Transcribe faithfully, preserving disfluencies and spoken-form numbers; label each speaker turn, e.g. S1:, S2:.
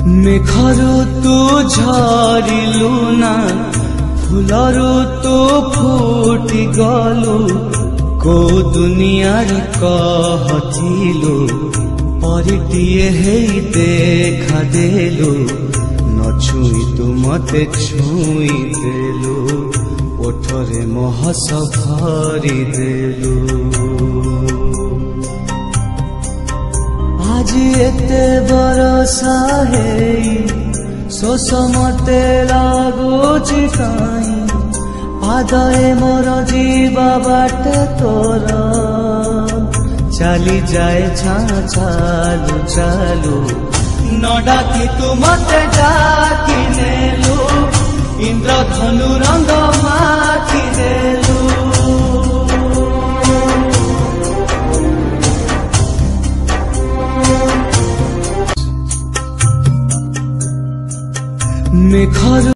S1: मेघरू तू झरिलु ना फुलरू तू फुटी गलु को दुनियार कहथिलु परिटिए हेई देखा देलु न छुई तू मते छुई देलु ओठरे महस भरी देलु आज एते बरसा हेई शोष मते लागुची काई पादे मोर जीवा बाटे तोर चली जाए छा चालू चालू न डाकी तू मते डाकी नेलु इंद्रधनु रंग माखी देलु मेघरू